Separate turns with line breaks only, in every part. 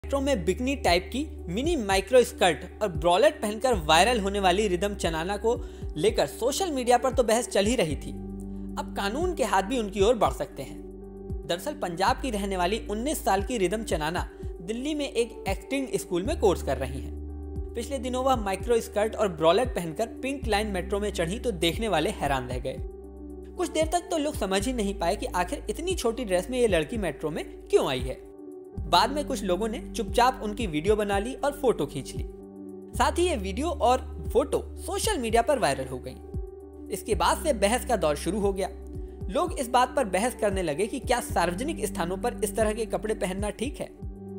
Metro में bikini type की mini micro skirt और ब्रॉलेट पहनकर वायरल होने वाली रिदम चनाना को लेकर सोशल मीडिया पर तो बहस चल ही रही थी। अब कानून के हाथ भी उनकी ओर बढ़ सकते हैं। दरअसल पंजाब की रहने वाली 19 साल की रिदम चनाना दिल्ली में एक एक्टिंग स्कूल में कोर्स कर रही हैं। पिछले दिनों वह माइक्रो स्कर्ट और ब्रॉलेट पहनकर पिंक लाइन मेट्रो में चढ़ी तो देखने वाले हैरान रह गए। कुछ देर तक तो लोग समझ ही नहीं पाए कि आखिर इतनी छोटी ड्रेस में ये लड़की मेट्रो में क्यों आई है। बाद में कुछ लोगों ने चुपचाप उनकी वीडियो बना ली और फोटो खींच ली। साथ ही ये वीडियो और फोटो सोशल मीडिया पर वायरल हो गई। इसके बाद से बहस का दौर शुरू हो गया। लोग इस बात पर बहस करने लगे कि क्या सार्वजनिक स्थानों पर इस तरह के कपड़े पहनना ठीक है।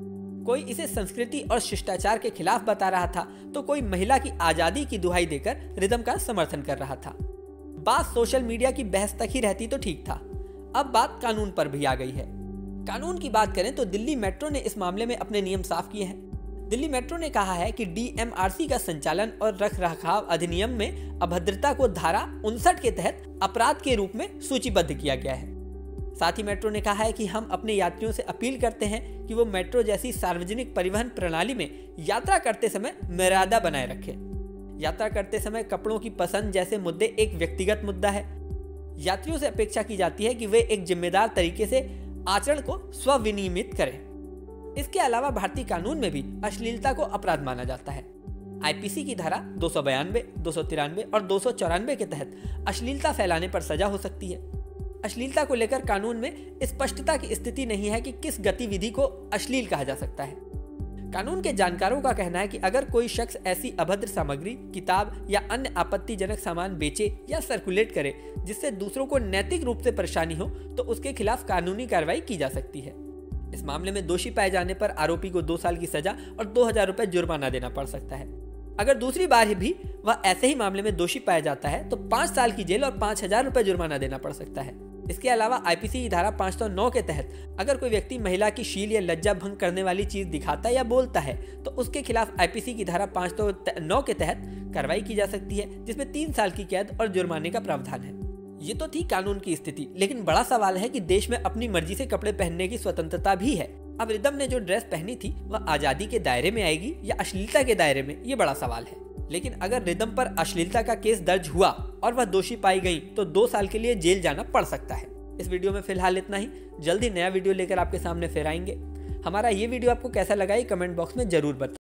कोई इसे संस्कृति और शिष्टाचार के खिलाफ बता रहा था तो कोई महिला की आजादी की दुहाई देकर रिदम का समर्थन कर रहा था। बात सोशल मीडिया की बहस तक ही रहती तो ठीक था। अब बात कानून पर भी आ गई है। कानून की बात करें तो दिल्ली मेट्रो ने इस मामले में अपने नियम साफ किए हैं। दिल्ली मेट्रो ने कहा है कि DMRC का संचालन और रखरखाव अधिनियम में अभद्रता को धारा 59 के तहत अपराध के रूप में सूचीबद्ध किया गया है। साथ ही मेट्रो ने कहा है कि हम अपने यात्रियों से अपील करते हैं कि वो मेट्रो जैसी सार्वजनिक परिवहन प्रणाली में यात्रा करते समय मर्यादा बनाए रखें। यात्रा करते समय कपड़ों की पसंद जैसे मुद्दे एक व्यक्तिगत मुद्दा है। यात्रियों से अपेक्षा की जाती है कि वे एक जिम्मेदार तरीके से आचरण को स्वविनियमित करें। इसके अलावा भारतीय कानून में भी अश्लीलता को अपराध माना जाता है। IPC की धारा 292, 293 और 294 के तहत अश्लीलता फैलाने पर सजा हो सकती है। अश्लीलता को लेकर कानून में स्पष्टता की स्थिति नहीं है कि किस गतिविधि को अश्लील कहा जा सकता है। कानून के जानकारों का कहना है कि अगर कोई शख्स ऐसी अभद्र सामग्री, किताब या अन्य आपत्तिजनक सामान बेचे या सर्कुलेट करे जिससे दूसरों को नैतिक रूप से परेशानी हो तो उसके खिलाफ कानूनी कार्रवाई की जा सकती है। इस मामले में दोषी पाए जाने पर आरोपी को 2 साल की सजा और 2000 रुपए जुर्माना देना पड़ सकता है। अगर दूसरी बार भी वह ऐसे ही मामले में दोषी पाया जाता है तो 5 साल की जेल और 5000 रुपए जुर्माना देना पड़ सकता है। इसके अलावा IPC की धारा 509 के तहत अगर कोई व्यक्ति महिला की शील या लज्जा भंग करने वाली चीज दिखाता या बोलता है तो उसके खिलाफ IPC की धारा 509 के तहत कार्रवाई की जा सकती है, जिसमें 3 साल की कैद और जुर्माने का प्रावधान है। ये तो थी कानून की स्थिति, लेकिन बड़ा सवाल है कि देश में अपनी मर्जी से कपड़े पहनने की स्वतंत्रता भी है। अब रिदम ने जो ड्रेस पहनी थी वह आजादी के दायरे में आएगी या अश्लीलता के दायरे में, ये बड़ा सवाल है। लेकिन अगर रिदम पर अश्लीलता का केस दर्ज हुआ और वह दोषी पाई गई तो 2 साल के लिए जेल जाना पड़ सकता है। इस वीडियो में फिलहाल इतना ही। जल्दी नया वीडियो लेकर आपके सामने फिर आएंगे। हमारा ये वीडियो आपको कैसा लगा ये कमेंट बॉक्स में जरूर बताएं।